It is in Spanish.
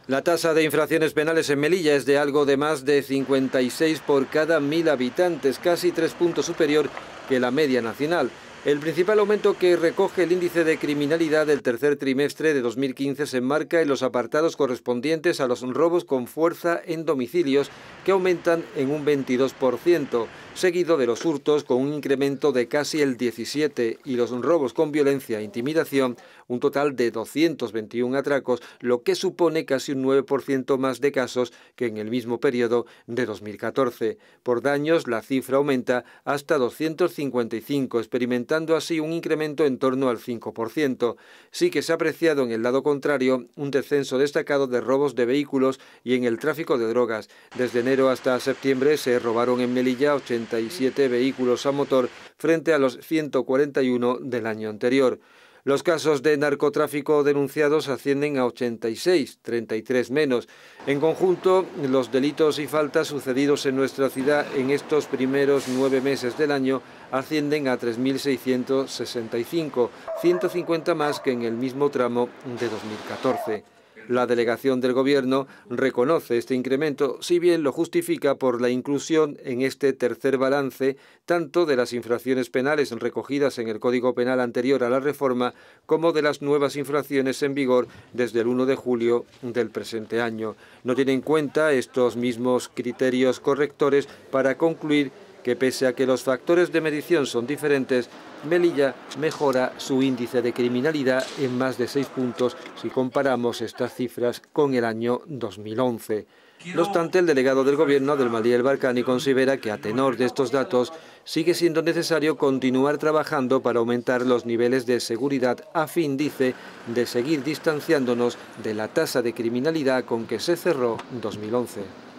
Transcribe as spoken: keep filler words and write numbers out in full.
La tasa de infracciones penales en Melilla es de algo de más de cincuenta y seis por cada mil habitantes, casi tres puntos superior que la media nacional. El principal aumento que recoge el índice de criminalidad del tercer trimestre de dos mil quince se enmarca en los apartados correspondientes a los robos con fuerza en domicilios, que aumentan en un veintidós por ciento, seguido de los hurtos con un incremento de casi el diecisiete por ciento y los robos con violencia e intimidación, un total de doscientos veintiún atracos, lo que supone casi un nueve por ciento más de casos que en el mismo periodo de dos mil catorce. Por daños, la cifra aumenta hasta doscientos cincuenta y cinco, experimentando así un incremento en torno al cinco por ciento. Sí que se ha apreciado en el lado contrario un descenso destacado de robos de vehículos y en el tráfico de drogas. Desde enero hasta septiembre se robaron en Melilla ochenta y siete vehículos a motor frente a los ciento cuarenta y uno del año anterior. Los casos de narcotráfico denunciados ascienden a ochenta y seis, treinta y tres menos. En conjunto, los delitos y faltas sucedidos en nuestra ciudad en estos primeros nueve meses del año ascienden a tres mil seiscientos sesenta y cinco, ciento cincuenta más que en el mismo tramo de dos mil catorce. La delegación del Gobierno reconoce este incremento, si bien lo justifica por la inclusión en este tercer balance tanto de las infracciones penales recogidas en el Código Penal anterior a la reforma como de las nuevas infracciones en vigor desde el uno de julio del presente año. No tiene en cuenta estos mismos criterios correctores para concluir que, pese a que los factores de medición son diferentes, Melilla mejora su índice de criminalidad en más de seis puntos si comparamos estas cifras con el año dos mil once. No obstante, el delegado del Gobierno, Abdelmalí El Barkani, considera que, a tenor de estos datos, sigue siendo necesario continuar trabajando para aumentar los niveles de seguridad a fin, dice, de seguir distanciándonos de la tasa de criminalidad con que se cerró dos mil once.